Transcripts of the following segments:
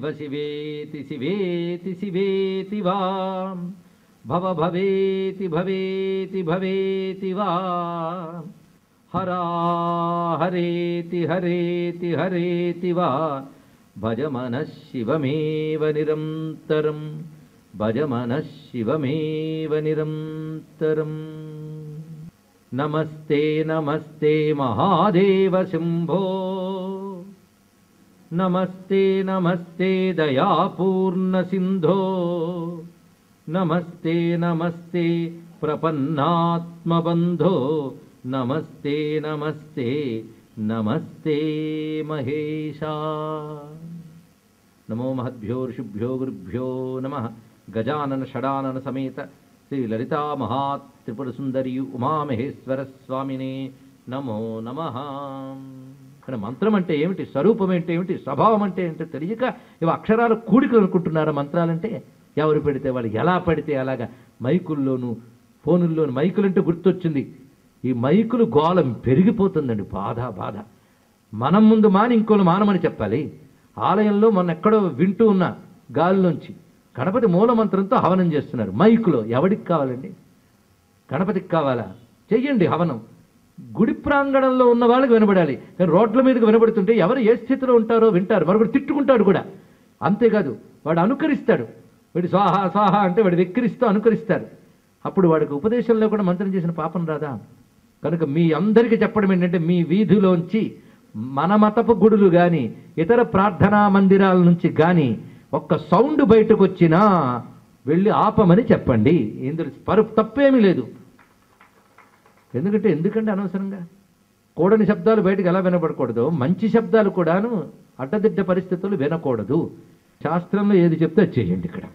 శివేతి శివేతి శివేతి వా భవ భవేతి భవేతి భవేతి వా హరా హరేతి హరేతి హరేతి వా భజ మనః శివమేవ నిరంతరం భజ మనః శివమేవ నిరంతరం. నమస్తే నమస్తే మహాదేవ శంభో నమస్తే నమస్తే దయాపూర్ణ సింధో నమస్తే నమస్తే ప్రపన్నాత్మబంధో నమస్తే నమస్తే నమస్తే మహేశా. నమో మహద్భ్యో ఋషిభ్యో గురుభ్యో నమః. గజానన షడానన సమేత శ్రీ లలితా మహాత్రిపుర సుందరి ఉమామహేశ్వర స్వామినే నమో నమః. ఇక్కడ మంత్రం అంటే ఏమిటి, స్వరూపం అంటే ఏమిటి, స్వభావం అంటే ఏంటో తెలియక ఇవి అక్షరాలు కూడికలు అనుకుంటున్నారు. మంత్రాలంటే ఎవరు పెడితే వాళ్ళు, ఎలా పడితే అలాగా మైకుల్లోనూ ఫోనుల్లోనూ. మైకులంటే గుర్తొచ్చింది, ఈ మైకులు గోళం పెరిగిపోతుందండి. బాధ బాధ. మనం ముందు మాని ఇంకోళ్ళు మానమని చెప్పాలి. ఆలయంలో మొన్న ఎక్కడో వింటూ ఉన్న గాలిలోంచి గణపతి మూలమంత్రంతో హవనం చేస్తున్నారు మైకులో. ఎవడికి కావాలండి? గణపతికి కావాలా? చెయ్యండి హవనం. గుడి ప్రాంగణంలో ఉన్న వాళ్ళకి వినబడాలి. కానీ రోడ్ల మీదకి వినబడుతుంటే ఎవరు ఏ స్థితిలో ఉంటారో వింటారు. మరొకటి తిట్టుకుంటాడు కూడా. అంతేకాదు వాడు అనుకరిస్తాడు. వాడు స్వాహా స్వాహా అంటే వాడు వెక్కిరిస్తూ అనుకరిస్తాడు. అప్పుడు వాడికి ఉపదేశంలో కూడా మంత్రం చేసిన పాపం రాదా? కనుక మీ అందరికీ చెప్పడం ఏంటంటే, మీ వీధిలోంచి మన మతపు గుడులు కానీ ఇతర ప్రార్థనా మందిరాల నుంచి కానీ ఒక్క సౌండ్ బయటకు వచ్చినా వెళ్ళి ఆపమని చెప్పండి. ఇందులో తప్పేమీ లేదు. ఎందుకంటే అనవసరంగా కూడని శబ్దాలు బయటకు ఎలా వినపడకూడదు, మంచి శబ్దాలు కూడాను అడ్డదిడ్డ పరిస్థితులు వినకూడదు. శాస్త్రంలో ఏది చెప్తే అది చేయండి. ఇక్కడ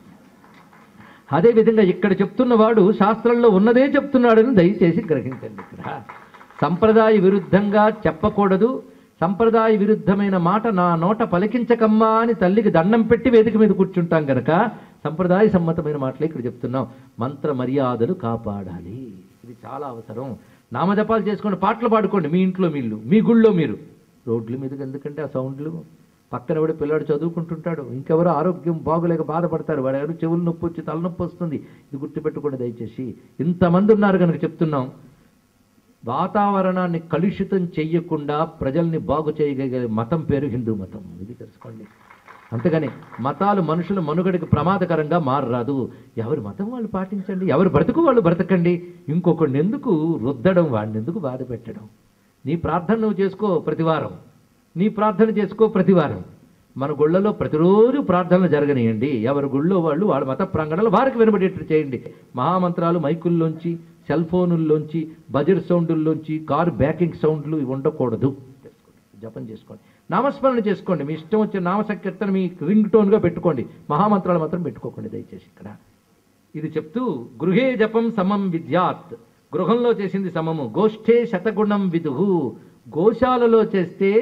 అదేవిధంగా ఇక్కడ చెప్తున్నవాడు శాస్త్రంలో ఉన్నదే చెప్తున్నాడని దయచేసి గ్రహించండి. ఇక్కడ సంప్రదాయ విరుద్ధంగా చెప్పకూడదు. సంప్రదాయ విరుద్ధమైన మాట నా నోట పలికించకమ్మా అని తల్లికి దండం పెట్టి వేదిక మీద కూర్చుంటాం కనుక సంప్రదాయ సమ్మతమైన మాటలే ఇక్కడ చెప్తున్నాం. మంత్ర మర్యాదలు కాపాడాలి. ఇది చాలా అవసరం. నామజపాలు చేసుకోండి, పాటలు పాడుకోండి మీ ఇంట్లో మీళ్ళు, మీ గుళ్ళో మీరు. రోడ్ల మీదకి ఎందుకంటే ఆ సౌండ్లు. పక్కన వాడు పిల్లాడు చదువుకుంటుంటాడు, ఇంకెవరో ఆరోగ్యం బాగులేక బాధపడతారు, వాడు ఎవరు చెవులు నొప్పి వచ్చి తలనొప్పి వస్తుంది. ఇది గుర్తుపెట్టుకోండి దయచేసి. ఇంతమంది ఉన్నారు కనుక చెప్తున్నాం. వాతావరణాన్ని కలుషితం చెయ్యకుండా ప్రజల్ని బాగు చేయగలిగే మతం పేరు హిందూ మతం. ఇది తెలుసుకోండి. అంతేగాని మతాలు మనుషుల మనుగడికి ప్రమాదకరంగా మారరాదు. ఎవరి మతం వాళ్ళు పాటించండి, ఎవరు బ్రతుకు వాళ్ళు బ్రతకండి. ఇంకొకడిని ఎందుకు రుద్దడం, వాడిని ఎందుకు బాధ పెట్టడం? నీ ప్రార్థన నువ్వు చేసుకో ప్రతివారం, నీ ప్రార్థన చేసుకో ప్రతివారం. మన గుళ్ళలో ప్రతిరోజు ప్రార్థనలు జరగనియండి. ఎవరి గుళ్ళో వాళ్ళు వాళ్ళ మత ప్రాంగణాలు వారికి వినబడేట్టు చేయండి. మహామంత్రాలు మైకుల్లోంచి, సెల్ ఫోనుల్లోంచి, బజర్ సౌండ్ల్లోంచి, కారు బ్యాకింగ్ సౌండ్లు ఇవి ఉండకూడదు. జపం చేసుకోండి, నామస్మరణ చేసుకోండి. మీ ఇష్టం వచ్చే నామ సంకీర్తన మీ రింగ్ టోన్గా పెట్టుకోండి. మహామంత్రాలు మాత్రం పెట్టుకోకండి దయచేసి. ఇక్కడ ఇది చెప్తూ గృహే జపం సమం విద్యాత్, గృహంలో చేసింది సమము. గోష్ఠే శతగుణం విదుహు, గోశాలలో చేస్తే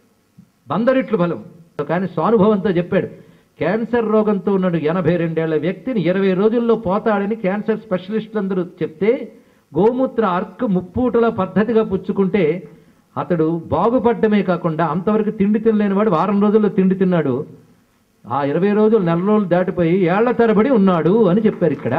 100 రెట్లు బలం. కానీ స్వానుభవంతో చెప్పాడు. క్యాన్సర్ రోగంతో ఉన్నాడు 82 ఏళ్ల వ్యక్తిని 20 రోజుల్లో పోతాడని క్యాన్సర్ స్పెషలిస్టులు అందరూ చెప్తే, గోమూత్ర అర్క్ ముప్పూటల పద్ధతిగా పుచ్చుకుంటే అతడు బాగుపడ్డమే కాకుండా అంతవరకు తిండి తినలేని వాడు వారం రోజుల్లో తిండి తిన్నాడు. ఆ 20 రోజులు, నెల రోజులు దాటిపోయి ఏళ్ల తరబడి ఉన్నాడు అని చెప్పారు. ఇక్కడ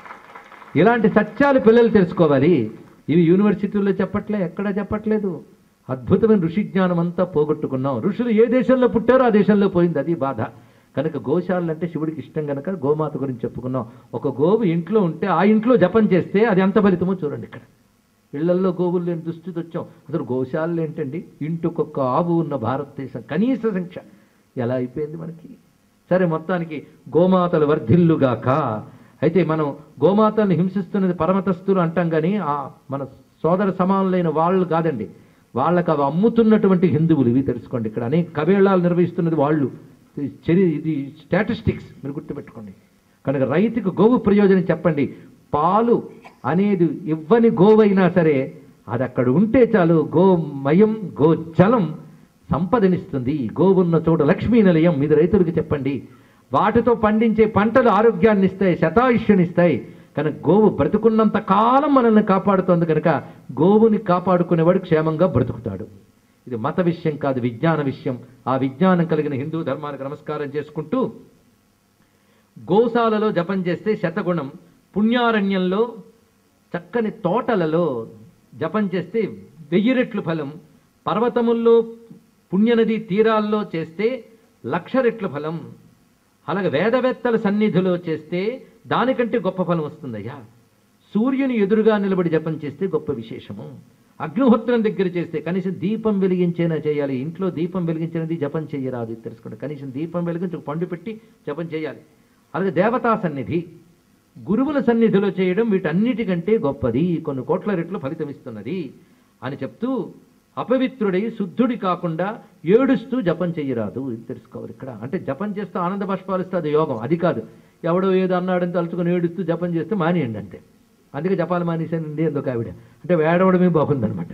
ఇలాంటి సత్యాలు పిల్లలు తెలుసుకోవాలి. ఇవి యూనివర్సిటీల్లో చెప్పట్లే, ఎక్కడా చెప్పట్లేదు. అద్భుతమైన ఋషి జ్ఞానం అంతా పోగొట్టుకున్నాం. ఋషులు ఏ దేశంలో పుట్టారో ఆ దేశంలో పోయింది. అది బాధ. కనుక గోశాలలు అంటే శివుడికి ఇష్టం కనుక గోమాత గురించి చెప్పుకున్నాం. ఒక గోవు ఇంట్లో ఉంటే ఆ ఇంట్లో జపం చేస్తే అది ఎంత ఫలితమో చూడండి. ఇక్కడ ఇళ్లల్లో గోవులు లేని దుస్థితి వచ్చాం. అసలు గోశాలలు ఏంటండి? ఇంటికొక్క ఆవు ఉన్న భారతదేశం కనీస సంఖ్య ఎలా అయిపోయింది మనకి. సరే, మొత్తానికి గోమాతలు వర్ధిల్లుగాక. అయితే మనం గోమాతల్ని హింసిస్తున్నది పరమతస్తులు అంటాం, కానీ మన సోదర సమానులైన వాళ్ళు కాదండి. వాళ్ళకు అవి అమ్ముతున్నటువంటి హిందువులు. ఇవి తెలుసుకోండి. ఇక్కడ అనేక కబేళాలు నిర్వహిస్తున్నది వాళ్ళు. ఇది స్టాటిస్టిక్స్ మీరు గుర్తుపెట్టుకోండి. కనుక రైతుకు గోవు ప్రయోజనం చెప్పండి. పాలు అనేది ఇవ్వని గోవైనా సరే అది అక్కడ ఉంటే చాలు. గోమయం గోజలం సంపదనిస్తుంది. గోవున్న చోట లక్ష్మీ నిలయం. ఇది రైతులకు చెప్పండి. వాటితో పండించే పంటలు ఆరోగ్యాన్ని ఇస్తాయి, శతాయుష్యనిస్తాయి. కనుక గోవు బ్రతుకున్నంత కాలం మనల్ని కాపాడుతోంది కనుక గోవుని కాపాడుకునేవాడు క్షేమంగా బ్రతుకుతాడు. ఇది మత విషయం కాదు, విజ్ఞాన విషయం. ఆ విజ్ఞానం కలిగిన హిందూ ధర్మానికి నమస్కారం చేసుకుంటూ గోశాలలో జపం చేస్తే శతగుణం, పుణ్యారణ్యంలో చక్కని తోటలలో జపం చేస్తే 1000 రెట్లు ఫలం, పర్వతముల్లో పుణ్యనది తీరాల్లో చేస్తే 1,00,000 రెట్లు ఫలం, అలాగే వేదవేత్తల సన్నిధిలో చేస్తే దానికంటే గొప్ప ఫలం వస్తుందయ్యా. సూర్యుని ఎదురుగా నిలబడి జపం చేస్తే గొప్ప విశేషము. అగ్నిహోత్రం దగ్గర చేస్తే కనీసం దీపం వెలిగించేనా చేయాలి. ఇంట్లో దీపం వెలిగించినది జపం చేయరాదు, తెలుసుకోండి. కనీసం దీపం వెలిగించి పండు పెట్టి జపం చేయాలి. అలాగే దేవతా సన్నిధి, గురువుల సన్నిధిలో చేయడం వీటన్నిటికంటే గొప్పది, కొన్ని కోట్ల రెట్లు ఫలితం ఇస్తున్నది అని చెప్తూ అపవిత్రుడై శుద్ధుడి కాకుండా ఏడుస్తూ జపం చెయ్యరాదు, ఇది తెలుసుకోవాలి ఇక్కడ. అంటే జపం చేస్తూ ఆనంద బాష్పాలిస్తే అది యోగం, అది కాదు. ఎవడో ఏదో అన్నాడని తలుచుకుని ఏడుస్తూ జపం చేస్తే మానేయండి అంతే. అందుకే జపాలు మానేసానండి ఎందుకు ఆవిడ అంటే ఏడవడమే బాగుందనమాట.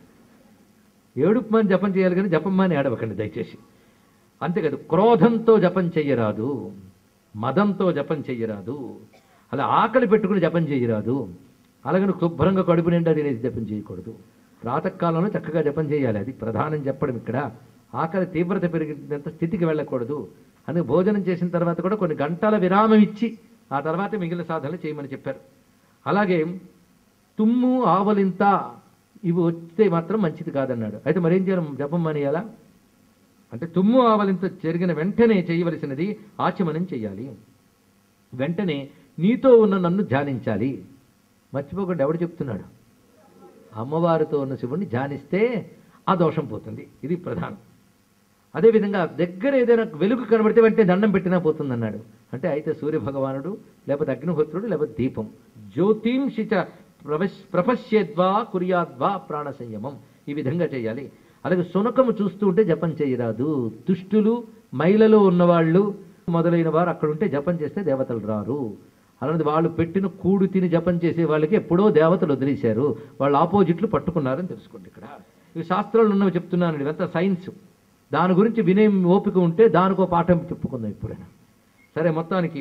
ఏడుపు మాని జపం చేయాలి కానీ జపం మాని ఏడవకండి దయచేసి. అంతేకాదు క్రోధంతో జపం చెయ్యరాదు, మదంతో జపం చెయ్యరాదు, అలా ఆకలి పెట్టుకుని జపం చేయరాదు, అలాగని శుభ్రంగా కడుపు నిండా తినేసి జపం చేయకూడదు. ప్రాతకాలంలో చక్కగా జపం చేయాలి, అది ప్రధానం చెప్పడం ఇక్కడ. ఆకలి తీవ్రత పెరిగినంత స్థితికి వెళ్ళకూడదు. అందుకే భోజనం చేసిన తర్వాత కూడా కొన్ని గంటల విరామం ఇచ్చి ఆ తర్వాత మిగిలిన సాధనలు చేయమని చెప్పారు. అలాగే తుమ్ము ఆవలింత ఇవి వస్తే మాత్రం మంచిది కాదన్నాడు. అయితే మరేం చేయాలి, జపం మానేయాలా అంటే తుమ్ము ఆవలింత జరిగిన వెంటనే చేయవలసినది ఆచమనం చేయాలి. వెంటనే నీతో ఉన్న నన్ను ధ్యానించాలి. మర్చిపోకుండా ఎవడు చెప్తున్నాడు, అమ్మవారితో ఉన్న శివుణ్ణి ధ్యానిస్తే ఆ దోషం పోతుంది, ఇది ప్రధానం. అదేవిధంగా దగ్గర ఏదైనా వెలుగు కనబడితే వెంటనే దండం పెట్టినా పోతుందన్నాడు. అంటే అయితే సూర్యభగవానుడు, లేకపోతే అగ్నిహోత్రుడు, లేకపోతే దీపం. జ్యోతింశిచ ప్రపశ్యేద్వా కుర్యాద్వా ప్రాణ సంయమం, ఈ విధంగా చేయాలి. అలాగే శునకము చూస్తూ ఉంటే జపం చేయరాదు. దుష్టులు, మైలలో ఉన్నవాళ్ళు మొదలైన వారు అక్కడ ఉంటే జపం చేస్తే దేవతలు రారు. అలాంటి వాళ్ళు పెట్టిన కూడు తిని జపం చేసే వాళ్ళకి ఎప్పుడో దేవతలు వదిలేశారు, వాళ్ళు ఆపోజిట్లు పట్టుకున్నారని తెలుసుకోండి. ఇక్కడ ఇవి శాస్త్రాలు ఉన్నవి చెప్తున్నాను, ఇదంతా సైన్స్. దాని గురించి వినే ఓపిక ఉంటే దానికో పాఠం చెప్పుకుందాం ఎప్పుడైనా. సరే, మొత్తానికి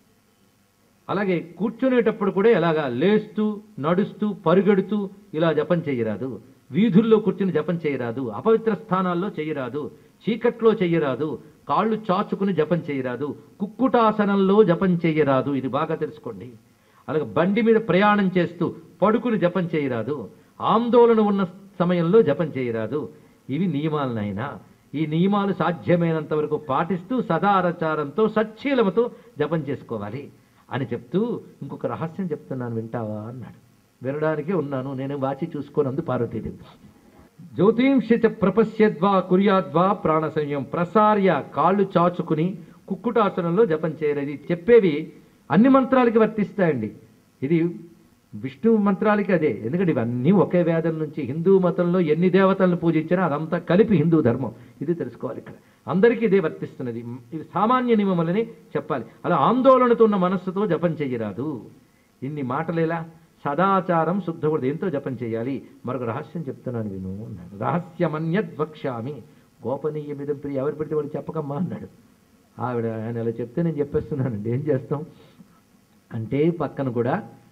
అలాగే కూర్చునేటప్పుడు కూడా ఎలాగా లేస్తూ నడుస్తూ పరుగెడుతూ ఇలా జపం చేయరాదు. వీధుల్లో కూర్చుని జపం చేయరాదు, అపవిత్ర స్థానాల్లో చేయరాదు, చీకట్లో చెయ్యరాదు, కాళ్ళు చాచుకుని జపం చేయరాదు, కుక్కుటాసనంలో జపం చేయరాదు, ఇది బాగా తెలుసుకోండి. అలాగే బండి మీద ప్రయాణం చేస్తూ పడుకుని జపం చేయరాదు, ఆందోళన ఉన్న సమయంలో జపం చేయరాదు. ఇవి నియమాలనైనా ఈ నియమాలు సాధ్యమైనంత వరకు పాటిస్తూ సదాచారంతో సచ్చీలముతో జపం చేసుకోవాలి అని చెప్తూ ఇంకొక రహస్యం చెప్తున్నాను, వింటావా అన్నాడు. వినడానికే ఉన్నాను, నేను వాచి చూసుకోనందు పార్వతీదేవి. జ్యోతింశిచ ప్రపశ్యద్వా కుర్యాద్వా ప్రాణ సంయం, ప్రసార్య కాళ్ళు చాచుకుని కుక్కుటాసనంలో జపం చేయలేదు. చెప్పేవి అన్ని మంత్రాలకి వర్తిస్తాయండి. ఇది విష్ణు మంత్రాలకి అదే, ఎందుకంటే ఇవన్నీ ఒకే వేదం నుంచి. హిందూ మతంలో ఎన్ని దేవతలను పూజించినా అదంతా కలిపి హిందూ ధర్మం, ఇది తెలుసుకోవాలి ఇక్కడ. అందరికీ ఇదే వర్తిస్తున్నది, ఇది సామాన్య నియమములని చెప్పాలి. అలా ఆందోళనతో ఉన్న మనస్సుతో జపం చెయ్యరాదు. ఇన్ని మాటలేలా, సదాచారం శుద్ధకూడదు, ఎంతో జపం చేయాలి. మరొక రహస్యం చెప్తున్నాను విను అన్నాడు. రహస్యమన్యద్వక్ష్యామి గోపనీయమిదం ప్రియ, ఎవరు పెడితే వాళ్ళు చెప్పకమ్మా అన్నాడు. ఆవిడ ఆయన అలా చెప్తే నేను చెప్పేస్తున్నానండి, ఏం చేస్తాం అంటే పక్కన కూడా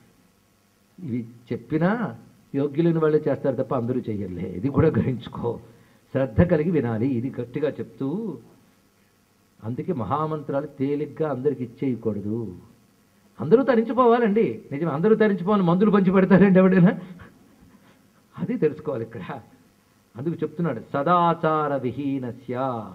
ఇవి చెప్పినా యోగ్యులైన వాళ్ళే చేస్తారు తప్ప అందరూ చెయ్యలే, ఇది కూడా గ్రహించుకో, శ్రద్ధ కలిగి వినాలి, ఇది గట్టిగా చెప్తూ. అందుకే మహామంత్రాలు తేలిగ్గా అందరికి ఇచ్చేయకూడదు. అందరూ తరించిపోవాలండి, నిజం, అందరూ తరించిపోవాలి, మందులు పంచి పెడతారండి ఎవడైనా, అది తెలుసుకోవాలి ఇక్కడ. అందుకు చెప్తున్నాడు సదాచార విహీనస్య,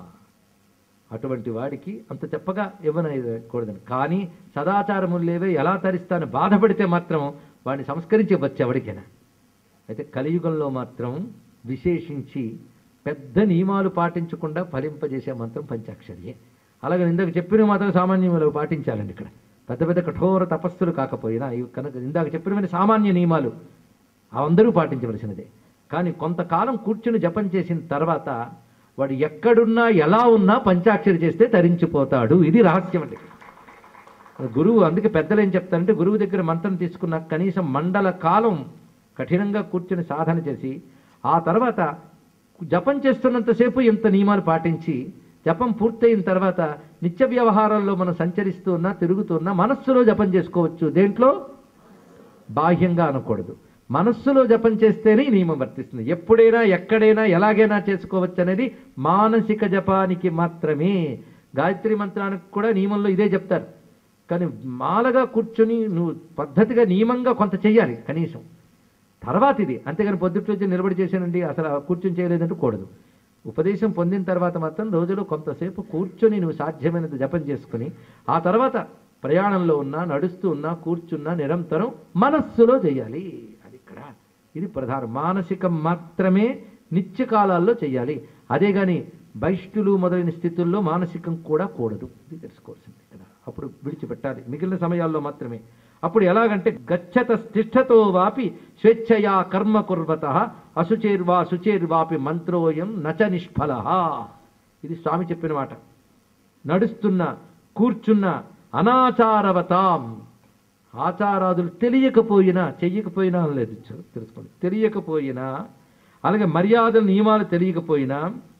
అటువంటి వాడికి అంత చెప్పగా ఇవ్వనకూడదని. కానీ సదాచారము లేవే ఎలా తరిస్తాను బాధపడితే మాత్రం వాడిని సంస్కరించవచ్చు ఎవరికైనా. అయితే కలియుగంలో మాత్రం విశేషించి పెద్ద నియమాలు పాటించకుండా ఫలింపజేసే మంత్రం పంచాక్షరియే. అలాగే ఇందాక చెప్పిన మాత్రం సామాన్యములు పాటించాలండి ఇక్కడ, పెద్ద పెద్ద కఠోర తపస్సులు కాకపోయినా ఇవి కనుక ఇందాక చెప్పినవన్నీ సామాన్య నియమాలు అందరూ పాటించవలసినదే. కానీ కొంతకాలం కూర్చుని జపం చేసిన తర్వాత వాడు ఎక్కడున్నా ఎలా ఉన్నా పంచాక్షరి చేస్తే తరించిపోతాడు, ఇది రహస్యం అండి. గురువు అందుకే పెద్దలు ఏం చెప్తారంటే, గురువు దగ్గర మంత్రం తీసుకున్న కనీసం మండల కాలం కఠినంగా కూర్చుని సాధన చేసి ఆ తర్వాత జపం చేస్తున్నంతసేపు ఇంత నియమాలు పాటించి జపం పూర్తయిన తర్వాత నిత్య వ్యవహారాల్లో మనం సంచరిస్తూ ఉన్నా తిరుగుతూ ఉన్నా మనస్సులో జపం చేసుకోవచ్చు. దేంట్లో బాహ్యంగా అనకూడదు, మనస్సులో జపం చేస్తేనే ఈ నియమం వర్తిస్తుంది. ఎప్పుడైనా ఎక్కడైనా ఎలాగైనా చేసుకోవచ్చు అనేది మానసిక జపానికి మాత్రమే. గాయత్రి మంత్రానికి కూడా నియమంలో ఇదే చెప్తారు. కానీ మాలగా కూర్చొని నువ్వు పద్ధతిగా నియమంగా కొంత చెయ్యాలి కనీసం. తర్వాత ఇది, అంతేగాని పొద్దుట్లో వచ్చి నిలబడి చేశానండి అసలు కూర్చొని చేయలేదంటూ కూడదు. ఉపదేశం పొందిన తర్వాత మాత్రం రోజులో కొంతసేపు కూర్చొని నువ్వు సాధ్యమైనంత జపం చేసుకుని ఆ తర్వాత ప్రయాణంలో ఉన్నా, నడుస్తూ ఉన్నా, కూర్చున్నా నిరంతరం మనస్సులో చేయాలి. అది ఇక్కడ ఇది ప్రధానం. మానసికం మాత్రమే నిత్యకాలాల్లో చేయాలి. అదే కానీ బైష్టులు మొదలైన స్థితుల్లో మానసికం కూడా కూడదు. ఇది తెలుసుకోవాల్సింది ఇక్కడ. అప్పుడు విడిచిపెట్టాలి మిగిలిన సమయాల్లో మాత్రమే. అప్పుడు ఎలాగంటే గచ్చత తిష్టతో వాపి స్వేచ్ఛయా కర్మ కుర్వత అశుచేర్వా శుచేర్వాపి మంత్రోయం నచ నిష్ఫల. ఇది స్వామి చెప్పిన మాట. నడుస్తున్నా కూర్చున్నా అనాచారవతాం, ఆచారాదులు తెలియకపోయినా చెయ్యకపోయినా లేదు తెలుసుకోండి, తెలియకపోయినా అలాగే మర్యాదల నియమాలు తెలియకపోయినా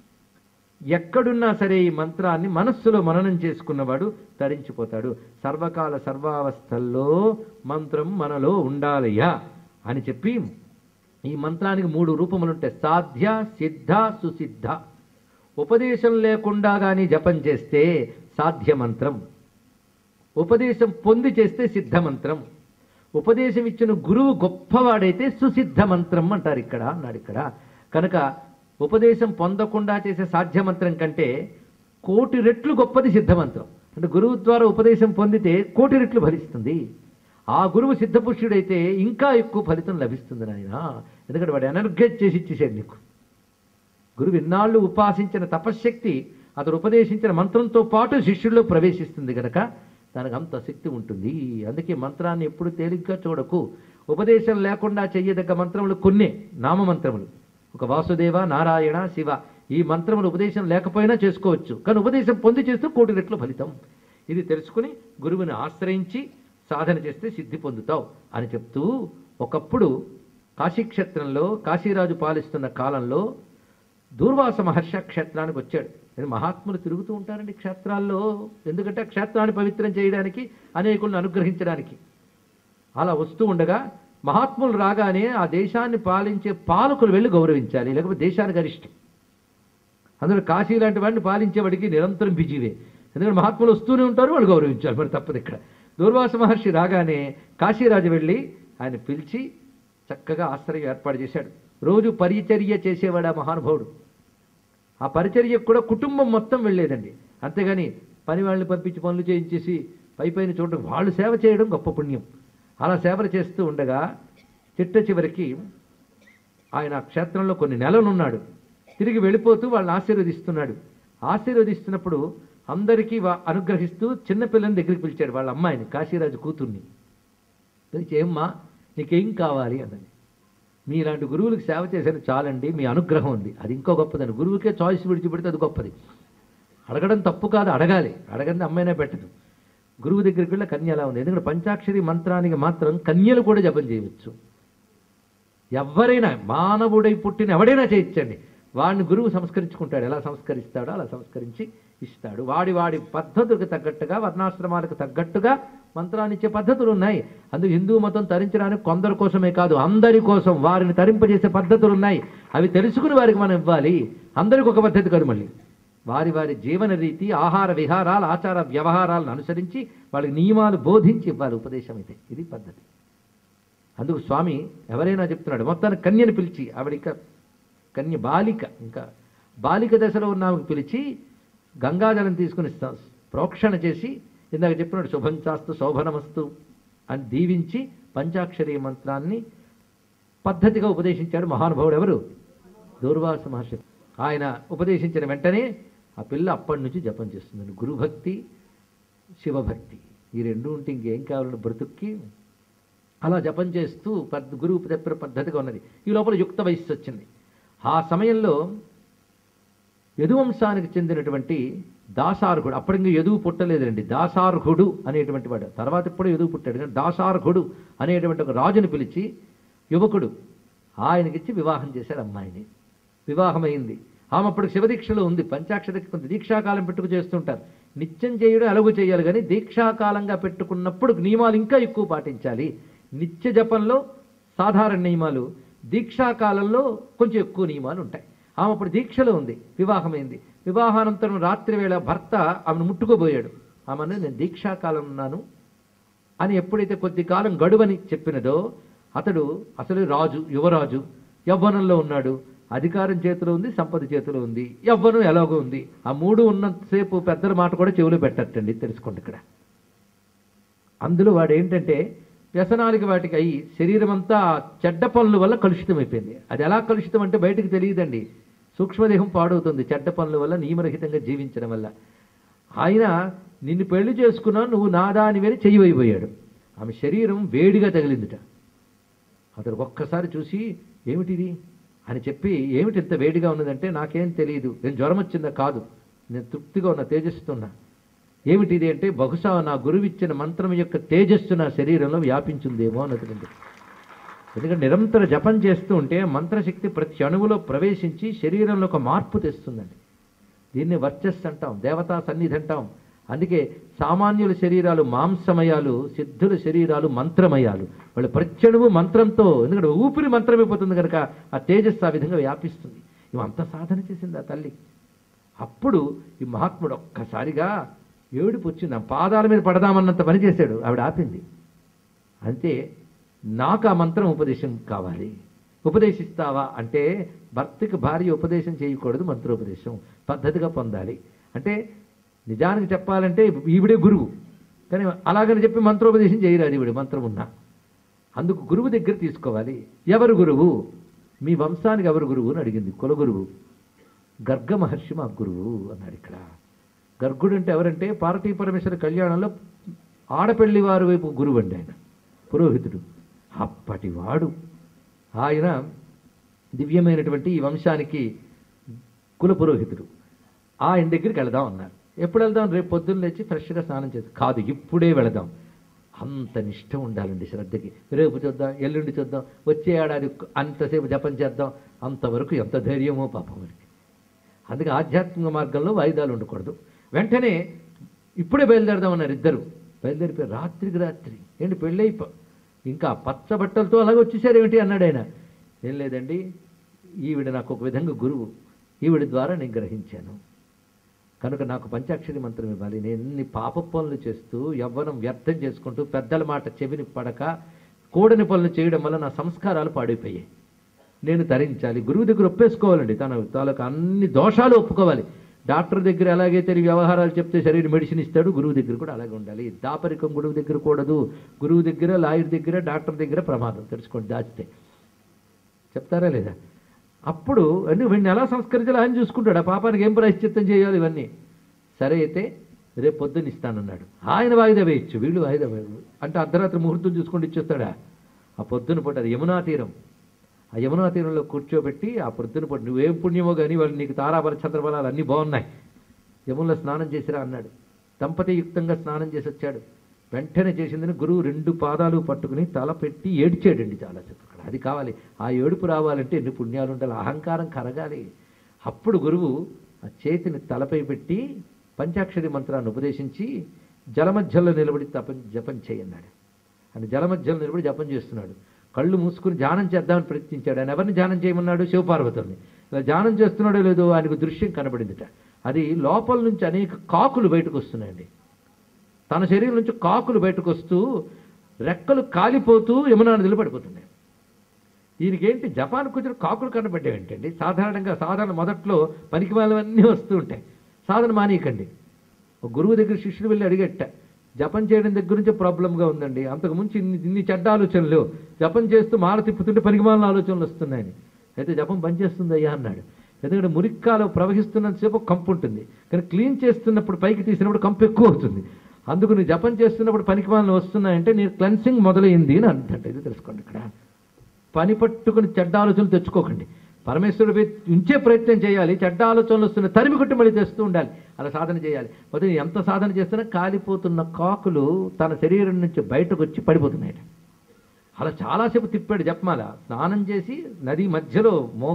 ఎక్కడున్నా సరే ఈ మంత్రాన్ని మనస్సులో మననం చేసుకున్నవాడు తరించిపోతాడు. సర్వకాల సర్వావస్థల్లో మంత్రం మనలో ఉండాలయ్యా అని చెప్పి ఈ మంత్రానికి 3 రూపములు ఉంటాయి. సాధ్య, సిద్ధ, సుసిద్ధ. ఉపదేశం లేకుండా కానీ జపం చేస్తే సాధ్య మంత్రం, ఉపదేశం పొంది చేస్తే సిద్ధ మంత్రం, ఉపదేశం ఇచ్చిన గురువు గొప్పవాడైతే సుసిద్ధ మంత్రం అంటారు ఇక్కడ అన్నాడు. ఇక్కడ కనుక ఉపదేశం పొందకుండా చేసే సాధ్య మంత్రం కంటే 1,000,000 రెట్లు గొప్పది సిద్ధమంత్రం. అంటే గురువు ద్వారా ఉపదేశం పొందితే 1,000,000 రెట్లు ఫలిస్తుంది. ఆ గురువు సిద్ధపురుషుడైతే ఇంకా ఎక్కువ ఫలితం లభిస్తుంది నాయన. ఎందుకంటే వాడు ఎనర్గైజ్ చేసి ఇచ్చేసాడు నీకు. గురువు ఇన్నాళ్ళు ఉపాసించిన తపశ్శక్తి అతడు ఉపదేశించిన మంత్రంతో పాటు శిష్యుల్లో ప్రవేశిస్తుంది కనుక దానికి అంత శక్తి ఉంటుంది. అందుకే మంత్రాన్ని ఎప్పుడు తేలిగ్గా చూడకు. ఉపదేశం లేకుండా చెయ్యదగ్గ మంత్రములు కొన్నే నామమంత్రములు. ఒక వాసుదేవ, నారాయణ, శివ, ఈ మంత్రములు ఉపదేశం లేకపోయినా చేసుకోవచ్చు. కానీ ఉపదేశం పొంది చేస్తూ 1,000,000 రెట్లు ఫలితం. ఇది తెలుసుకుని గురువుని ఆశ్రయించి సాధన చేస్తే సిద్ధి పొందుతావు అని చెప్తూ, ఒకప్పుడు కాశీక్షేత్రంలో కాశీరాజు పాలిస్తున్న కాలంలో దూర్వాస మహర్షి క్షేత్రానికి వచ్చాడు. మహాత్ములు తిరుగుతూ ఉంటారండి క్షేత్రాల్లో. ఎందుకంటే క్షేత్రాన్ని పవిత్రం చేయడానికి, అనేకులను అనుగ్రహించడానికి. అలా వస్తూ ఉండగా మహాత్ములు రాగానే ఆ దేశాన్ని పాలించే పాలకులు వెళ్ళి గౌరవించాలి, లేకపోతే దేశానికి అరిష్టం. అందులో కాశీ లాంటి వాడిని పాలించేవాడికి నిరంతరం బిజీవే. ఎందుకంటే మహాత్ములు వస్తూనే ఉంటారు, వాళ్ళు గౌరవించాలి, మరి తప్పదు. ఇక్కడ దూర్వాస మహర్షి రాగానే కాశీరాజు వెళ్ళి ఆయన పిలిచి చక్కగా ఆశ్రయం ఏర్పాటు చేశాడు. రోజు పరిచర్య చేసేవాడు ఆ మహానుభావుడు. ఆ పరిచర్యకు కూడా కుటుంబం మొత్తం వెళ్ళేదండి. అంతేగాని పని వాళ్ళని పంపించి పనులు చేయించేసి పైపైన చూడడం, వాళ్ళు సేవ చేయడం గొప్ప పుణ్యం. అలా సేవలు చేస్తూ ఉండగా చిట్ట చివరికి ఆయన క్షేత్రంలో కొన్ని నెలలు ఉన్నాడు. తిరిగి వెళ్ళిపోతూ వాళ్ళని ఆశీర్వదిస్తున్నాడు. ఆశీర్వదిస్తున్నప్పుడు అందరికీ అనుగ్రహిస్తూ చిన్నపిల్లని దగ్గరికి పిలిచాడు, వాళ్ళ అమ్మాయిని, కాశీరాజు కూతుర్ని. పిలిచి, ఏమ్మా నీకేం కావాలి అన్నది. మీలాంటి గురువులకు సేవ చేశారు చాలండి, మీ అనుగ్రహం ఉంది. అది ఇంకో గొప్పదని. గురువుకే చాయిస్ విడిచిపెడితే అది గొప్పది. అడగడం తప్పు కాదు, అడగాలి. అడగంది అమ్మాయినే పెట్టదు. గురువు దగ్గరికి వెళ్ళి కన్య ఎలా ఉంది. ఎందుకంటే పంచాక్షరి మంత్రానికి మాత్రం కన్యలు కూడా జపం చేయవచ్చు. ఎవరైనా, మానవుడై పుట్టిన ఎవడైనా చేయించండి. వాడిని గురువు సంస్కరించుకుంటాడు. ఎలా సంస్కరిస్తాడో అలా సంస్కరించి ఇస్తాడు. వాడి పద్ధతులకు తగ్గట్టుగా, వర్ణాశ్రమాలకు తగ్గట్టుగా మంత్రాన్ని ఇచ్చే పద్ధతులు ఉన్నాయి. అందుకు హిందూ మతం తరించడానికి కొందరి కోసమే కాదు, అందరి కోసం వారిని తరింపజేసే పద్ధతులు ఉన్నాయి. అవి తెలుసుకుని వారికి మనం ఇవ్వాలి. అందరికి ఒక పద్ధతి కాదు. మళ్ళీ వారి వారి జీవన రీతి, ఆహార విహారాలు, ఆచార వ్యవహారాలను అనుసరించి వాళ్ళకి నియమాలు బోధించి ఇవ్వాలి ఉపదేశం. అయితే ఇది పద్ధతి. అందుకు స్వామి ఎవరైనా చెప్తున్నాడు. మొత్తాన్ని కన్యను పిలిచి, ఆవిడిక కన్య బాలిక, ఇంకా బాలిక దశలో ఉన్న ఆమెకు పిలిచి గంగాజలం తీసుకుని ప్రోక్షణ చేసి, ఇందాక చెప్పినాడు శుభంచాస్తు శోభనమస్తు అని దీవించి పంచాక్షరీ మంత్రాన్ని పద్ధతిగా ఉపదేశించాడు మహానుభావుడు. ఎవరు? దూర్వాస మహర్షి. ఆయన ఉపదేశించిన వెంటనే ఆ పిల్ల అప్పటి నుంచి జపం చేస్తుందండి. గురుభక్తి, శివభక్తి, ఈ రెండు ఉంటే ఇంకేం కావాలని బ్రతుక్కి అలా జపం చేస్తూ గురువు చెప్పిన పద్ధతిగా ఉన్నది. ఈ లోపల యుక్త వయస్సు వచ్చింది. ఆ సమయంలో యదువంశానికి చెందినటువంటి దాసార్హుడు, అప్పటికి యదువు పుట్టలేదండి, దాసార్హుడు అనేటువంటి వాడు. తర్వాత ఇప్పుడు యదువు పుట్టాడు, కానీ దాసార్హుడు అనేటువంటి ఒక రాజుని పిలిచి, యువకుడు, ఆయనకిచ్చి వివాహం చేశాడు అమ్మాయిని. వివాహమైంది. ఆమె అప్పుడు శివదీక్షలో ఉంది. పంచాక్షరికి కొంత దీక్షాకాలం పెట్టుకు చేస్తుంటారు. నిత్యం చేయడం ఎలాగూ చేయాలి, కానీ దీక్షాకాలంగా పెట్టుకున్నప్పుడు నియమాలు ఇంకా ఎక్కువ పాటించాలి. నిత్య జపంలో సాధారణ నియమాలు. దీక్షాకాలంలో కొంచెం ఎక్కువ నియమాలు ఉంటాయి. ఆమె అప్పుడు దీక్షలో ఉంది, వివాహమైంది. వివాహానంతరం రాత్రి వేళ భర్త ఆమెను ముట్టుకోబోయాడు. ఆమెను నేను దీక్షాకాలం ఉన్నాను అని ఎప్పుడైతే కొద్ది కాలం గడువని చెప్పినదో, అతడు అసలు రాజు, యువరాజు, యవ్వనంలో ఉన్నాడు, అధికారం చేతిలో ఉంది, సంపద చేతిలో ఉంది, యవ్వనం ఎలాగో ఉంది. ఆ మూడు ఉన్నంతసేపు పెద్దల మాట కూడా చెవులో పెట్టట్టండి, తెలుసుకోండి ఇక్కడ. అందులో వాడు ఏంటంటే వ్యసనాలకి వాటికి అయ్యి శరీరం అంతా చెడ్డ పనుల వల్ల కలుషితం అయిపోయింది. అది ఎలా కలుషితం అంటే బయటికి తెలియదండి. సూక్ష్మదేహం పాడవుతుంది చెడ్డ పనుల వల్ల, నియమరహితంగా జీవించడం వల్ల. ఆయన నిన్ను పెళ్లి చేసుకున్నా, నువ్వు నాదానివని చెయ్యివైపోయాడు. ఆమె శరీరం వేడిగా తగిలిందిట. అతడు ఒక్కసారి చూసి ఏమిటిది అని చెప్పి, ఏమిటి ఇంత వేడిగా ఉన్నదంటే, నాకేం తెలియదు, నేను జ్వరం వచ్చిందా, కాదు, నేను తృప్తిగా ఉన్నా, తేజస్సుతున్నా. ఏమిటిది అంటే, బహుశా నా గురువు ఇచ్చిన మంత్రం యొక్క తేజస్సు నా శరీరంలో వ్యాపించిందేమో అన్నది. ఎందుకంటే నిరంతర జపం చేస్తూ ఉంటే మంత్రశక్తి ప్రతి అణువులో ప్రవేశించి శరీరంలో ఒక మార్పు తెస్తుందండి. దీన్ని వర్చస్సు అంటాం, దేవతా సన్నిధి అంటాం. అందుకే సామాన్యుల శరీరాలు మాంసమయాలు, సిద్ధుల శరీరాలు మంత్రమయాలు. వాళ్ళు ప్రత్యణువు మంత్రంతో, ఎందుకంటే ఊపిరి మంత్రమైపోతుంది కనుక ఆ తేజస్సు ఆ విధంగా వ్యాపిస్తుంది. ఇవంతా సాధన చేసింది ఆ తల్లి. అప్పుడు ఈ మహాత్ముడు ఒక్కసారిగా ఏడుపు వచ్చింది. ఆ పాదాల మీద పడదామన్నంత పని చేశాడు. ఆవిడ ఆపింది. అంతే, నాకు ఆ మంత్రం ఉపదేశం కావాలి, ఉపదేశిస్తావా అంటే, భర్తకి భార్య ఉపదేశం చేయకూడదు, మంత్రోపదేశం పద్ధతిగా పొందాలి. అంటే నిజానికి చెప్పాలంటే ఈవిడే గురువు, కానీ అలాగని చెప్పి మంత్రోపదేశం చేయరాదు ఈవిడ, మంత్రం ఉన్నా. అందుకు గురువు దగ్గర తీసుకోవాలి. ఎవరు గురువు, మీ వంశానికి ఎవరు గురువు అని అడిగింది. కులగురువు గర్గ మహర్షి మా గురువు అన్నాడు. ఇక్కడ గర్గుడు అంటే ఎవరంటే, పార్వతీ పరమేశ్వర కళ్యాణంలో ఆడపెళ్లి వారి వైపు గురువు అండి ఆయన, పురోహితుడు. అప్పటివాడు ఆయన దివ్యమైనటువంటి ఈ వంశానికి కుల పురోహితుడు. ఆయన దగ్గరికి వెళదాం అన్నారు. ఎప్పుడు వెళ్దాం, రేపు పొద్దున్న లేచి ఫ్రెష్గా స్నానం చేసి, కాదు ఇప్పుడే వెళదాం. అంత నిష్ట ఉండాలండి శ్రద్ధకి. రేపు చూద్దాం, ఎల్లుండి చూద్దాం, వచ్చే ఏడాది అంతసేపు జపం చేద్దాం, అంతవరకు ఎంత ధైర్యమో పాపం మనకి. అందుకే ఆధ్యాత్మిక మార్గంలో వాయిదాలు ఉండకూడదు. వెంటనే ఇప్పుడే బయలుదేరదామన్నారు ఇద్దరు. బయలుదేరిపోయి రాత్రికి రాత్రి, ఏంటి పెళ్ళైపో ఇంకా పచ్చ బట్టలతో అలాగే వచ్చేసారు ఏమిటి అన్నాడు ఆయన. ఏం లేదండి, ఈవిడ నాకు ఒక విధంగా గురువు, ఈవిడ ద్వారా నేను గ్రహించాను కనుక నాకు పంచాక్షరి మంత్రం ఇవ్వాలి. నేను ఎన్ని పాప పనులు చేస్తూ యవ్వనం వ్యర్థం చేసుకుంటూ పెద్దల మాట చెవిని పడక కూడని పనులు చేయడం వల్ల నా సంస్కారాలు పాడైపోయాయి. నేను తరించాలి, గురువు దగ్గర ఒప్పేసుకోవాలండి. తన తాలూకు అన్ని దోషాలు ఒప్పుకోవాలి. డాక్టర్ దగ్గర ఎలాగైతే వ్యవహారాలు చెప్తే శరీర మెడిసిన్ ఇస్తాడు, గురువు దగ్గర కూడా అలాగే ఉండాలి. దాపరికం గురువు దగ్గర కూడదు. గురువు దగ్గర, లాయర్ దగ్గర, డాక్టర్ దగ్గర ప్రమాదం, తెలుసుకోండి. దాచితే చెప్తారా లేదా? అప్పుడు అన్నీ వీడిని ఎలా సంస్కరించాలి ఆయన చూసుకుంటాడు. ఆ పాపానికి ఏం ప్రాయశ్చిత్తం చేయాలి ఇవన్నీ. సరే అయితే రేపు పొద్దున్న ఇస్తానన్నాడు. ఆయన వాయిదా వేయచ్చు, వీళ్ళు వాయిదా వేయరు. అంటే అర్ధరాత్రి ముహూర్తం చూసుకుంటూ ఇచ్చేస్తాడా? ఆ పొద్దున పూట, అది యమునా తీరం, ఆ యమునా తీరంలో కూర్చోబెట్టి ఆ పొద్దున పూట నువ్వేం పుణ్యమో కానీ వాళ్ళు నీకు తారాబల చంద్రబలాలు అన్నీ బాగున్నాయి, యమునలో స్నానం చేసిరా అన్నాడు. దంపతియుక్తంగా స్నానం చేసి వచ్చాడు. వెంటనే చేసిందని గురువు 2 పాదాలు పట్టుకుని తల పెట్టి ఏడ్చాడండి. చాలా చెప్పక్కడ అది కావాలి. ఆ ఏడుపు రావాలంటే ఎన్ని పుణ్యాలు ఉండాలి, అహంకారం కరగాలి. అప్పుడు గురువు ఆ చేతిని తలపై పెట్టి పంచాక్షరి మంత్రాన్ని ఉపదేశించి జలమధ్యంలో నిలబడి జపం చేయన్నాడు. అని జలమధ్యంలో నిలబడి జపం చేస్తున్నాడు. కళ్ళు మూసుకుని ధ్యానం చేద్దామని ప్రయత్నించాడు. ఆయన ఎవరిని ధ్యానం చేయమన్నాడు? శివపార్వతుల్ని. ఇలా ధ్యానం చేస్తున్నాడో లేదో ఆయనకు దృశ్యం కనబడిందిట. అది లోపల నుంచి అనేక కాకులు బయటకు వస్తున్నాయండి. తన శరీరం నుంచి కాకులు బయటకు వస్తూ రెక్కలు కాలిపోతూ యమునా నదిలో పడిపోతున్నాయి. దీనికేంటి, జపానికి వచ్చిన కాకులు కనబడ్డాయి ఏంటండి? సాధారణ మొదట్లో పనికి వాళ్ళవన్నీ వస్తూ ఉంటాయి. సాధన మానేయకండి. ఒక గురువు దగ్గర శిష్యుడు వెళ్ళి అడిగట్ట, జపం చేయడం దగ్గర నుంచి ప్రాబ్లంగా ఉందండి, అంతకుముంచి ఇన్ని చెడ్డ ఆలోచనలు, జపం చేస్తూ మాల తిప్పుతుంటే పనికిమాలిన ఆలోచనలు వస్తున్నాయని. అయితే జపం పనిచేస్తుంది అయ్యా అన్నాడు. ఎందుకంటే మురిక్కాలో ప్రవహిస్తున్నంతసేపు కంపు ఉంటుంది, కానీ క్లీన్ చేస్తున్నప్పుడు పైకి తీసినప్పుడు కంపు ఎక్కువ అవుతుంది. అందుకు నువ్వు జపం చేస్తున్నప్పుడు పనికిమాలిన వస్తున్నాయంటే నీ క్లెన్సింగ్ మొదలైంది అని అంటుంటే ఇది తెలుసుకోండి. ఇక్కడ పని పట్టుకుని చెడ్డ ఆలోచనలు తెచ్చుకోకండి. పరమేశ్వరుడిపై ఉంచే ప్రయత్నం చేయాలి. చెడ్డ ఆలోచనలు వస్తున్న తరిమి కొట్టి మళ్ళీ తెస్తూ ఉండాలి. అలా సాధన చేయాలి. మొదటి ఎంత సాధన చేస్తున్నా కాలిపోతున్న కాకులు తన శరీరం నుంచి బయటకు వచ్చి పడిపోతున్నాయట. అలా చాలాసేపు తిప్పాడు జపమాల. స్నానం చేసి నది మధ్యలో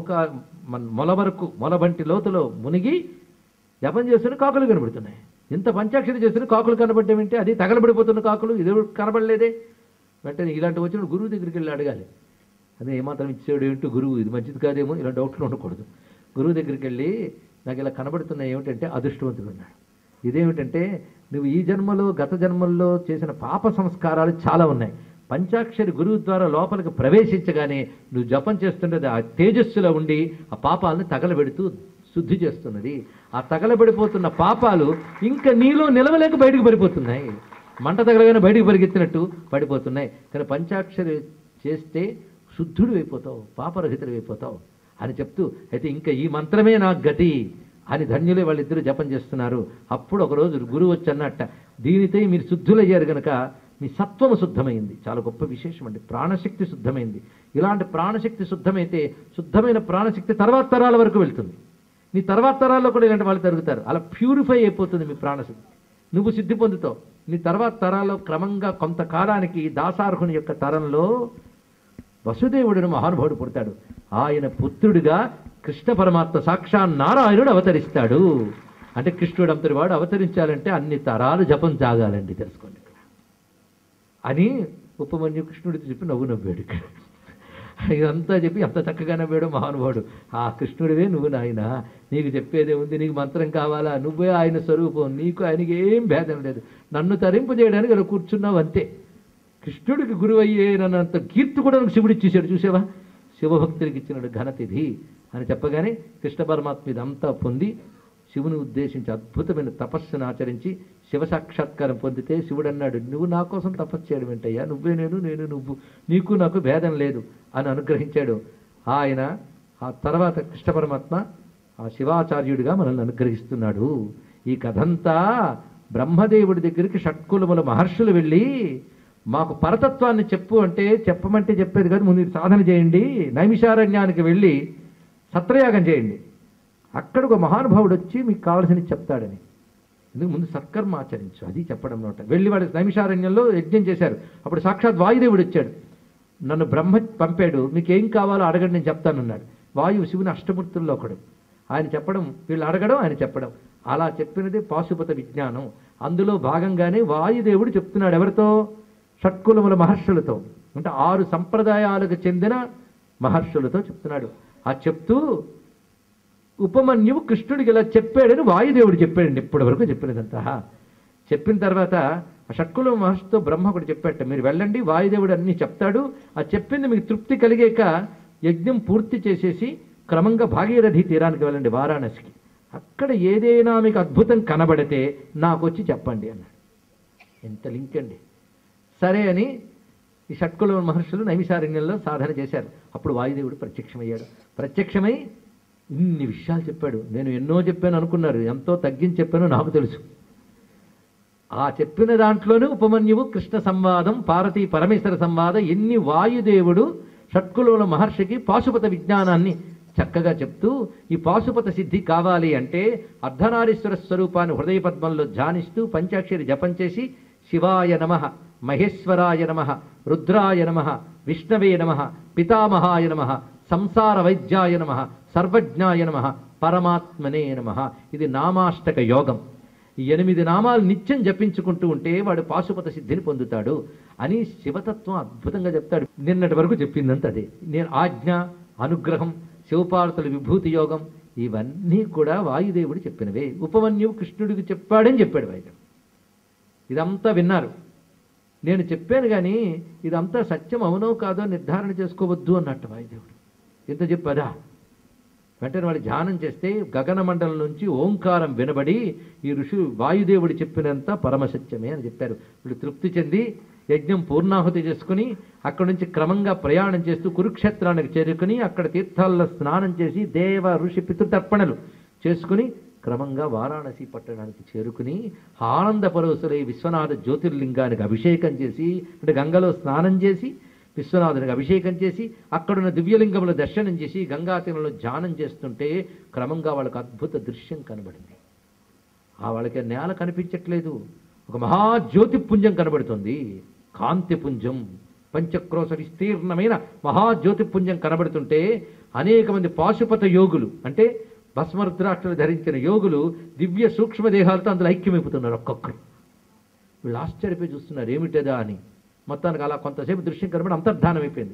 మొల వరకు మొలబంటి లోతులో మునిగి జపం చేస్తున్న కాకులు కనబడుతున్నాయి. ఇంత పంచాక్షరి చేస్తున్న కాకులు కనబడ్డామంటే అది తగలబడిపోతున్న కాకులు, ఇది కనబడలేదే. వెంటనే ఇలాంటి వచ్చిన గురువు దగ్గరికి వెళ్ళి అడగాలి, అదే ఏమాత్రం ఇచ్చాడు ఏంటో గురువు, ఇది మంచిది కాదేమో, ఇలా డౌట్లు ఉండకూడదు. గురువు దగ్గరికి వెళ్ళి నాకు ఇలా కనబడుతున్నాయి ఏమిటంటే అదృష్టవంతుడు ఉన్నాడు. ఇదేమిటంటే నువ్వు ఈ జన్మలో గత జన్మల్లో చేసిన పాప సంస్కారాలు చాలా ఉన్నాయి. పంచాక్షరి గురువు ద్వారా లోపలికి ప్రవేశించగానే నువ్వు జపం చేస్తుండేది ఆ తేజస్సులో ఉండి ఆ పాపాలను తగలబెడుతూ శుద్ధి చేస్తున్నది. ఆ తగలబడిపోతున్న పాపాలు ఇంకా నీలో నిలవలేక బయటకు పడిపోతున్నాయి. మంట తగలగానే బయటకు పరిగెత్తినట్టు పడిపోతున్నాయి. కానీ పంచాక్షరి చేస్తే శుద్ధుడు అయిపోతావు, పాపరహితుడు అయిపోతావు అని చెప్తూ, అయితే ఇంకా ఈ మంత్రమే నాకు గతి అని ధన్యులే వాళ్ళిద్దరూ జపం చేస్తున్నారు. అప్పుడు ఒకరోజు గురువు వచ్చి అన్నట్ట, దీనితో మీరు శుద్ధులయ్యారు కనుక మీ సత్వము శుద్ధమైంది. చాలా గొప్ప విశేషం అండి. ప్రాణశక్తి శుద్ధమైంది. ఇలాంటి ప్రాణశక్తి శుద్ధమైతే శుద్ధమైన ప్రాణశక్తి తర్వాత తరాల వరకు వెళ్తుంది. నీ తర్వాత తరాల్లో కూడా ఇలాంటి వాళ్ళు జరుగుతారు. అలా ప్యూరిఫై అయిపోతుంది మీ ప్రాణశక్తి. నువ్వు సిద్ధి పొందుతావు. నీ తర్వాత తరాల్లో క్రమంగా కొంతకాలానికి దాసార్హుని యొక్క తరంలో వసుదేవుడిని మహానుభావుడు పుడతాడు. ఆయన పుత్రుడిగా కృష్ణ పరమాత్మ సాక్షాత్ నారాయణుడు అవతరిస్తాడు. అంటే కృష్ణుడు అంతటి వాడు అవతరించాలంటే అన్ని తరాలు జపం సాగాలండి, తెలుసుకోండి అని ఉపమన్యు కృష్ణుడితో చెప్పి నవ్వాడు. ఇక్కడ ఇదంతా చెప్పి ఎంత చక్కగా నవ్వాడు మహానుభావుడు. ఆ కృష్ణుడివే నువ్వు నాయన, నీకు చెప్పేదే ఉంది, నీకు మంత్రం కావాలా, నువ్వే ఆయన స్వరూపం, నీకు ఆయనకి ఏం భేదం లేదు, నన్ను తరింపు చేయడానికి అలా కూర్చున్నావు అంతే. కృష్ణుడికి గురువు అయ్యేనంత కీర్తి కూడా నాకు శివుడు ఇచ్చేసాడు. చూసావా, శివభక్తుడికి ఇచ్చినాడు ఘనతిథి అని చెప్పగానే కృష్ణ పరమాత్మ ఇదంతా పొంది శివుని ఉద్దేశించి అద్భుతమైన తపస్సును ఆచరించి శివ సాక్షాత్కారం పొందితే శివుడు అన్నాడు, నువ్వు నా కోసం తపస్సు చేయడం ఏంటయ్యా, నువ్వే నేను, నేను నువ్వు, నీకు నాకు భేదం లేదు అని అనుగ్రహించాడు. ఆయన ఆ తర్వాత కృష్ణ పరమాత్మ ఆ శివాచార్యుడిగా మనల్ని అనుగ్రహిస్తున్నాడు. ఈ కథంతా బ్రహ్మదేవుడి దగ్గరికి షట్కులముల మహర్షులు వెళ్ళి మాకు పరతత్వాన్ని చెప్పు అంటే చెప్పమంటే చెప్పేది కాదు, ముందు సాధన చేయండి, నైమిషారణ్యానికి వెళ్ళి సత్రయాగం చేయండి, అక్కడ ఒక మహానుభావుడు వచ్చి మీకు కావాల్సినవి చెప్తాడని. ఎందుకు ముందు సత్కర్మ ఆచరించు, అది చెప్పడం నోట. వెళ్ళి వాడు నైమిషారణ్యంలో యజ్ఞం చేశారు. అప్పుడు సాక్షాత్ వాయుదేవుడు వచ్చాడు, నన్ను బ్రహ్మ పంపాడు, మీకు ఏం కావాలో అడగండి నేను చెప్తానన్నాడు. వాయువు శివుని అష్టమూర్తుల్లో ఒకడు. ఆయన చెప్పడం, వీళ్ళు అడగడం, ఆయన చెప్పడం, అలా చెప్పినది పాశుపత విజ్ఞానం. అందులో భాగంగానే వాయుదేవుడు చెప్తున్నాడు ఎవరితో, షట్కులముల మహర్షులతో, అంటే 6 సంప్రదాయాలకు చెందిన మహర్షులతో చెప్తున్నాడు. ఆ చెప్తూ ఉపమన్యువు కృష్ణుడికి ఇలా చెప్పాడని వాయుదేవుడు చెప్పాడండి. ఇప్పటి వరకు చెప్పినదంతా చెప్పిన తర్వాత ఆ షట్కుల మహర్షితో బ్రహ్మ కూడా చెప్పాట, మీరు వెళ్ళండి, వాయుదేవుడు అన్నీ చెప్తాడు, ఆ చెప్పింది మీకు తృప్తి కలిగాక యజ్ఞం పూర్తి చేసేసి క్రమంగా భాగీరథి తీరానికి వెళ్ళండి, వారాణసికి, అక్కడ ఏదైనా మీకు అద్భుతం కనబడితే నాకు వచ్చి చెప్పండి అన్నాడు. ఎంత లింక్ అండి. సరే అని ఈ షట్కుల మహర్షులు నైమిషారణ్యంలో సాధన చేశారు. అప్పుడు వాయుదేవుడు ప్రత్యక్షమయ్యాడు. ప్రత్యక్షమై ఇన్ని విషయాలు చెప్పాడు. నేను ఎన్నో చెప్పాను అనుకున్నారు, ఎంతో తగ్గించి చెప్పానో నాకు తెలుసు. ఆ చెప్పిన దాంట్లోనే ఉపమన్యువు కృష్ణ సంవాదం, పార్వతీ పరమేశ్వర సంవాదం, ఎన్ని వాయుదేవుడు షట్కుల మహర్షికి పాశుపత విజ్ఞానాన్ని చక్కగా చెప్తూ, ఈ పాశుపత సిద్ధి కావాలి అంటే అర్ధనారీశ్వర స్వరూపాన్ని హృదయ పద్మంలో ధ్యానిస్తూ పంచాక్షరి జపం చేసి శివాయ నమః, మహేశ్వరాయ నమః, రుద్రాయ నమః, విష్ణవే నమః, పితామహాయ నమః, సంసార వైద్యాయ నమః, సర్వజ్ఞాయ నమః, పరమాత్మనే నమః. ఇది నామాష్టక యోగం. ఈ 8 నామాలు నిత్యం జపించుకుంటూ ఉంటే వాడు పాశుపత సిద్ధిని పొందుతాడు అని శివతత్వం అద్భుతంగా చెప్తాడు. నిన్నటి వరకు చెప్పిందంత అదే. నేను ఆజ్ఞ, అనుగ్రహం, శివపార్వతుల విభూతి యోగం, ఇవన్నీ కూడా వాయుదేవుడు చెప్పినవే. ఉపమన్యువు కృష్ణుడికి చెప్పాడని చెప్పాడు వాయుదేవుడు. ఇదంతా విన్నారు. నేను చెప్పాను కానీ ఇదంతా సత్యం అవునో కాదో నిర్ధారణ చేసుకోవద్దు అన్నట్టు వాయుదేవుడు. ఎంత చెప్పదా, వెంటనే వాడు ధ్యానం చేస్తే గగన మండలం నుంచి ఓంకారం వినబడి ఈ ఋషులు వాయుదేవుడు చెప్పినంత పరమసత్యమే అని చెప్పారు. వీళ్ళు తృప్తి చెంది యజ్ఞం పూర్ణాహుతి చేసుకుని అక్కడి నుంచి క్రమంగా ప్రయాణం చేస్తూ కురుక్షేత్రానికి చేరుకుని అక్కడ తీర్థాల్లో స్నానం చేసి దేవ ఋషి పితృతర్పణలు చేసుకుని క్రమంగా వారాణసి పట్టణానికి చేరుకుని ఆనంద పరవశులై విశ్వనాథ జ్యోతిర్లింగానికి అభిషేకం చేసి, అంటే గంగలో స్నానం చేసి విశ్వనాథునికి అభిషేకం చేసి అక్కడున్న దివ్యలింగముల దర్శనం చేసి గంగాతీరంలో ధ్యానం చేస్తుంటే క్రమంగా వాళ్ళకి అద్భుత దృశ్యం కనబడింది. వాళ్ళకి నేల కనిపించట్లేదు, ఒక మహాజ్యోతిపుంజం కనబడుతుంది. కాంతిపుంజం, పంచక్రోశ విస్తీర్ణమైన మహాజ్యోతిపుంజం కనబడుతుంటే అనేక మంది పాశుపత యోగులు, అంటే భస్మరుద్రాక్షలు ధరించిన యోగులు దివ్య సూక్ష్మదేహాలతో అందులో ఐక్యమైపోతున్నారు. ఒక్కొక్కరు వీళ్ళు ఆశ్చర్యపోయి చూస్తున్నారు ఏమిటదా అని. మొత్తానికి అలా కొంతసేపు దృశ్యం కనబడి అంతర్ధానం అయిపోయింది.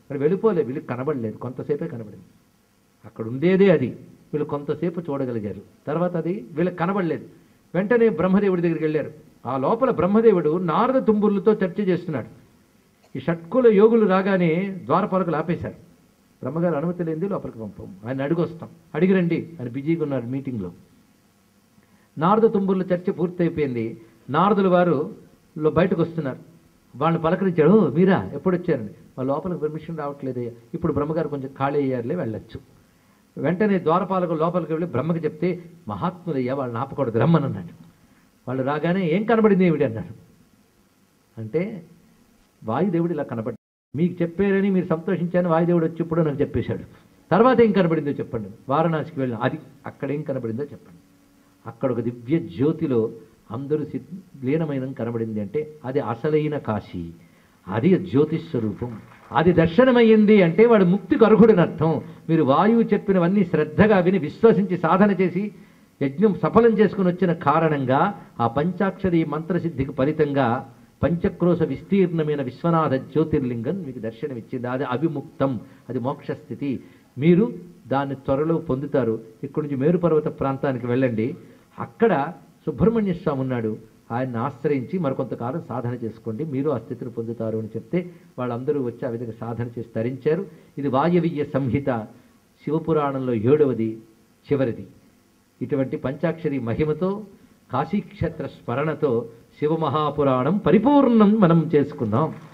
మరి వెళ్ళిపోలేదు, వీళ్ళకి కనబడలేదు, కొంతసేపే కనబడింది. అక్కడ ఉండేదే అది, వీళ్ళు కొంతసేపు చూడగలిగారు, తర్వాత అది వీళ్ళకి కనబడలేదు. వెంటనే బ్రహ్మదేవుడి దగ్గరికి వెళ్ళారు. ఆ లోపల బ్రహ్మదేవుడు నారద తుంబుర్లతో చర్చ చేస్తున్నాడు. ఈ షట్కుల యోగులు రాగానే ద్వారపాలకులు ఆపేశారు. బ్రహ్మగారు అనుమతి లేనిది లోపలికి పంపం, ఆయన అడిగొస్తాం, అడిగిరండి అని బిజీగా ఉన్నారు మీటింగ్లో. నారద తుంబుర్ల చర్చ పూర్తయిపోయింది. నారదుల వారు బయటకు వస్తున్నారు. వాళ్ళని పలకరించాడు, మీరా ఎప్పుడు వచ్చారండి? వాళ్ళ లోపలికి పర్మిషన్ రావట్లేదు, ఇప్పుడు బ్రహ్మగారు కొంచెం ఖాళీ అయ్యారులే, వెళ్ళొచ్చు. వెంటనే ద్వారపాలకులు లోపలికి వెళ్ళి బ్రహ్మకి చెప్తే, మహాత్ములయ్యా వాళ్ళని ఆపకూడదు, రమ్మనన్నాడు. వాళ్ళు రాగానే ఏం కనబడింది ఏమిటి అన్నాడు. అంటే వాయుదేవుడు ఇలా కనబడి మీకు చెప్పారని మీరు సంతోషించాను, వాయుదేవుడు వచ్చి ఇప్పుడు నాకు చెప్పేశాడు. తర్వాత ఏం కనబడిందో చెప్పండి. వారణాసికి వెళ్ళిన అది అక్కడ ఏం కనబడిందో చెప్పండి. అక్కడ ఒక దివ్య జ్యోతిలో అందరూ లీనమైన కనబడింది. అంటే అది అసలైన కాశీ, అది జ్యోతిస్వరూపం. అది దర్శనమయ్యింది అంటే వాడు ముక్తికి అర్హుడని అర్థం. మీరు వాయువు చెప్పినవన్నీ శ్రద్ధగా విని విశ్వసించి సాధన చేసి యజ్ఞం సఫలం చేసుకుని వచ్చిన కారణంగా ఆ పంచాక్షరి మంత్రసిద్ధికి ఫలితంగా పంచక్రోశ విస్తీర్ణమైన విశ్వనాథ జ్యోతిర్లింగం మీకు దర్శనమిచ్చింది. అది అవిముక్తం, అది మోక్షస్థితి. మీరు దాన్ని త్వరలో పొందుతారు. ఇక్కడి నుంచి మేరుపర్వత ప్రాంతానికి వెళ్ళండి, అక్కడ సుబ్రహ్మణ్య స్వామి ఉన్నాడు, ఆయన్ని ఆశ్రయించి మరికొంతకాలం సాధన చేసుకోండి, మీరు ఆ స్థితిని పొందుతారు అని చెప్తే వాళ్ళందరూ వచ్చి ఆ విధంగా సాధన చేసి తరించారు. ఇది వాయవీయ సంహిత శివపురాణంలో 7వది, చివరిది. ఇటువంటి పంచాక్షరి మహిమతో కాశీక్షేత్ర స్మరణతో శివమహాపురాణం పరిపూర్ణం మనం చేసుకుందాం.